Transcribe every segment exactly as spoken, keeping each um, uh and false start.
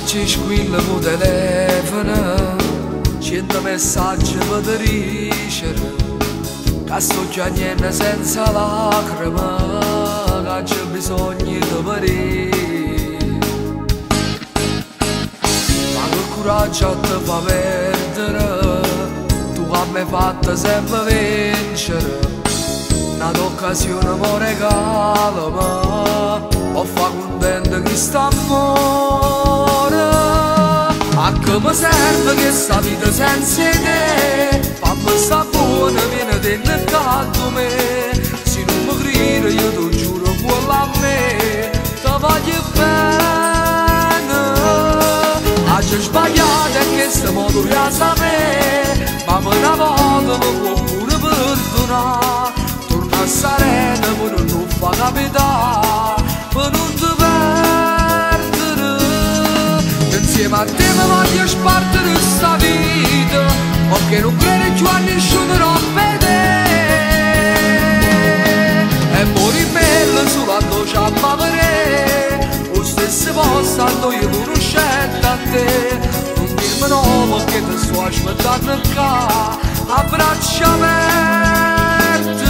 ci squilla con telefono, cento messaggi per ricevere, che sto piangendo senza lacrime, che c'è bisogno di morire. Ma che coraggio ti fa perdere, tu che mi hai fatto sempre vincere, un'occasione mi regala, ho fa contento che sta amore. A che mi serve questa vita senza te? Fammi sta buona, viene dentro caldo me. Se non mi credi io ti giuro buona a me, ti voglio bene. Oggi sbagliato in questo modo io sapere, ma una volta mi può pure perdonare. Torna serena per non fa capitare, per non ti perdere. Insieme a te mi voglio spartire questa vita, perché non credo più a nessuno rompere. E muori bella solo a noi a bavere, lo stesso posto ando io conoscendo a te. Non dirmi no perché ti sto aspettando qua, a braccia aperte.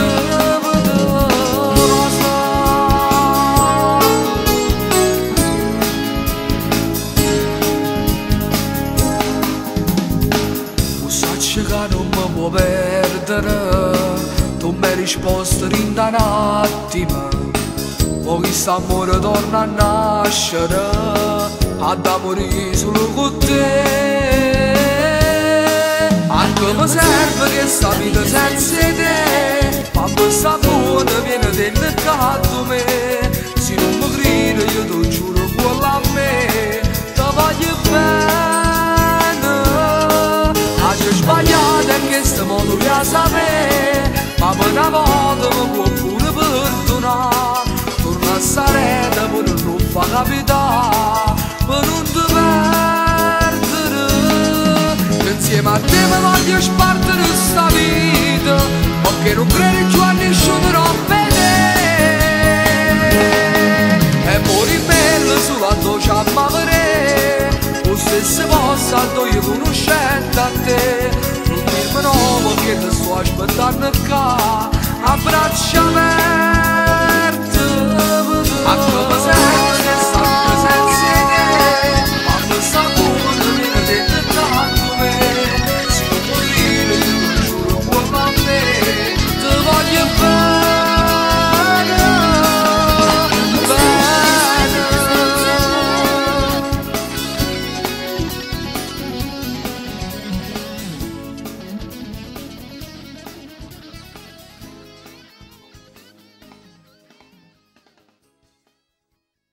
Che non mi può perdere, tu mi hai risposto in un attimo, poi questo amore torna a nascere, ad amore solo con te. Anche mi serve questa vita senza te, fammi sta buona, viene dentro caldo me. Se non mi credi io ti giuro buona a me, ti voglio bene. Sbagliato in questo modo io sapere, ma per una volta mi può pure perdonare. Torna a serena per non fa capitare, per non ti perdere. Insieme a te mi voglio spartire questa vita, perché non credo più a nessuno rompere. E muori bella solo a noi a bavere, lo stesso posto ando io conoscendo a te. Non dirmi no perché ti sto aspettando qua, a braccia aperte.